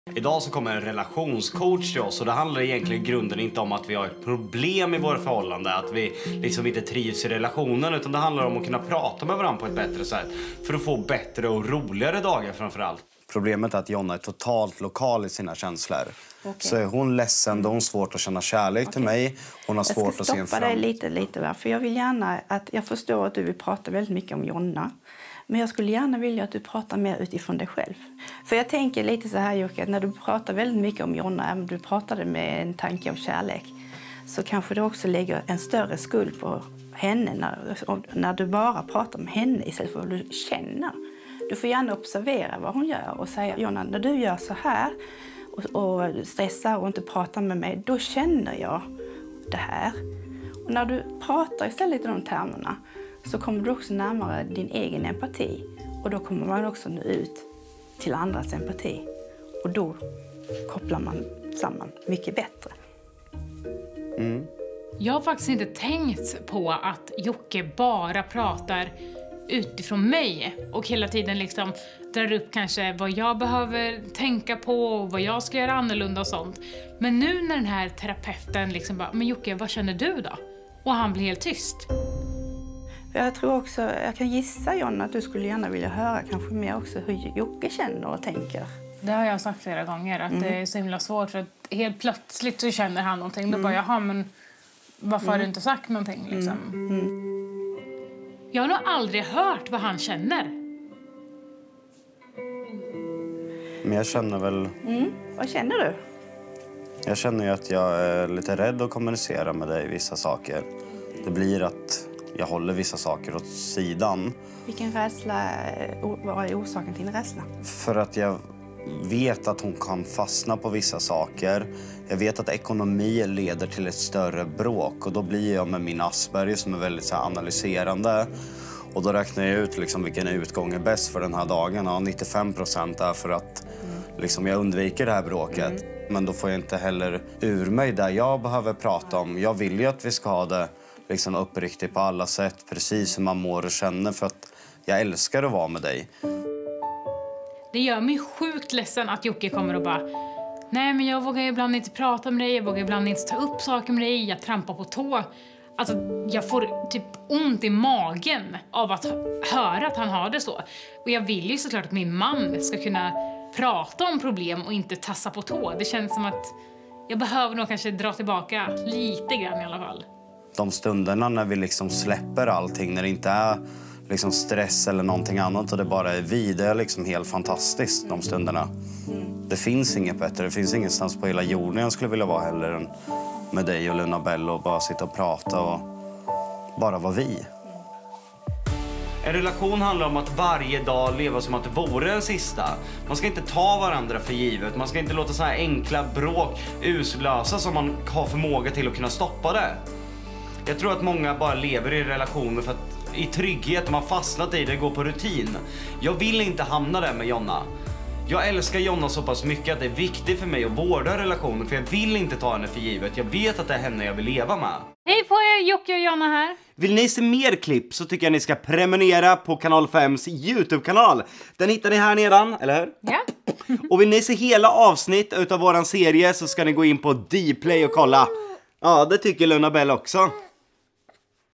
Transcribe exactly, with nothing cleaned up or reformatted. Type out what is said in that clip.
Idag så kommer en relationscoach till oss och det handlar egentligen i grunden inte om att vi har ett problem i våra förhållanden, att vi liksom inte trivs i relationen, utan det handlar om att kunna prata med varandra på ett bättre sätt för att få bättre och roligare dagar framförallt. Problemet är att Jonna är totalt lokal i sina känslor. Okay. Så är hon ledsen, då har hon svårt att känna kärlek okay. till mig. Hon har svårt att se en fram. Jag ska stoppa dig lite, lite va? För jag vill gärna att, jag förstår att du vill prata väldigt mycket om Jonna. Men jag skulle gärna vilja att du pratar mer utifrån dig själv. För jag tänker lite så här Jocke, att när du pratar väldigt mycket om Jonna, även du pratade med en tanke av kärlek, så kanske du också lägger en större skuld på henne när, när du bara pratar med henne istället för vad du känner. Du får gärna observera vad hon gör och säga, Jonna, när du gör så här och, och stressar och inte pratar med mig, då känner jag det här. Och när du pratar istället i de termerna så kommer du också närmare din egen empati. Och då kommer man också nå ut till andras empati. Och då kopplar man samman mycket bättre. Mm. Jag har faktiskt inte tänkt på att Jocke bara pratar utifrån mig och hela tiden liksom drar upp kanske vad jag behöver tänka på och vad jag ska göra annorlunda och sånt. Men nu när den här terapeuten liksom bara, men Jocke, vad känner du då? Och han blir helt tyst. Jag tror också, jag kan gissa Jonna att du skulle gärna vilja höra kanske mer också hur Jocke känner och tänker. Det har jag sagt flera gånger, att mm. det är så himla svårt för att helt plötsligt så känner han någonting. Mm. Då bara, jaha, men varför mm. har du inte sagt någonting liksom? Mm. Mm. Jag har nog aldrig hört vad han känner. Men jag känner väl... Mm. Vad känner du? Jag känner ju att jag är lite rädd att kommunicera med dig vissa saker. Det blir att jag håller vissa saker åt sidan. Vilken rädsla, vad är orsaken till din rädsla? För att jag vet att hon kan fastna på vissa saker. Jag vet att ekonomi leder till ett större bråk. Och då blir jag med min Asperger som är väldigt så här, analyserande. Och då räknar jag ut liksom, vilken utgång är bäst för den här dagen. Ja, nittiofem procent är för att mm. liksom, jag undviker det här bråket. Mm. Men då får jag inte heller ur mig där jag behöver prata om. Jag vill ju att vi ska ha det liksom, uppriktigt på alla sätt. Precis hur man mår och känner, för att jag älskar att vara med dig. Det gör mig sjukt ledsen att Jocke kommer och bara, nej men jag vågar ibland inte prata med dig, jag vågar ibland inte ta upp saker med dig, jag trampar på tå. Alltså jag får typ ont i magen av att höra att han har det så. Och jag vill ju såklart att min man ska kunna prata om problem och inte tassa på tå. Det känns som att jag behöver nog kanske dra tillbaka lite grann i alla fall. De stunderna när vi liksom släpper allting, när det inte är liksom stress eller någonting annat och det bara är vi, det är liksom helt fantastiskt de stunderna. Mm. Det finns inget bättre, det finns ingenstans på hela jorden jag skulle vilja vara heller än med dig och Luna Bello och bara sitta och prata och bara vara vi. En relation handlar om att varje dag leva som att det vore den sista. Man ska inte ta varandra för givet. Man ska inte låta så här enkla bråk uslösa som man har förmåga till att kunna stoppa det. Jag tror att många bara lever i relationer för att i trygghet, man fastnat i det, går på rutin. Jag vill inte hamna där med Jonna. Jag älskar Jonna så pass mycket att det är viktigt för mig att vårda relationen, för jag vill inte ta henne för givet. Jag vet att det är henne jag vill leva med. Hej på er, Jocke och Jonna här. Vill ni se mer klipp så tycker jag ni ska prenumerera på Kanal fems YouTube-kanal. Den hittar ni här nedan, eller hur? Ja. Och vill ni se hela avsnitt utav våran serie så ska ni gå in på Dplay och kolla. Ja, det tycker Luna Bell också.